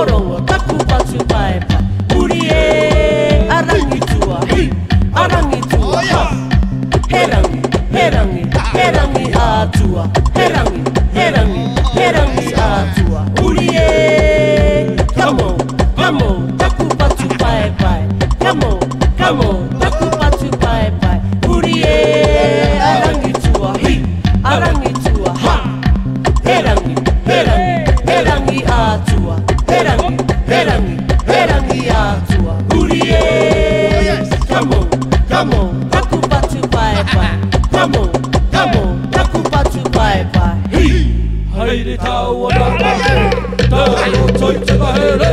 rongo taku patu pai pai uri e arangi tua arangi tua herangi herangi herangi atua herangi herangi herangi atua uri e come on taku patu pai pai come on taku patu pai pai uri e arangi tua arangi tua herangi herangi herangi atua herangi herangi herangi atua uri e come on taku patu pai pai come on taku patu pai pai haere tau ana tau toi te mahere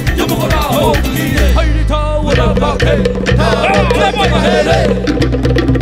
Hey,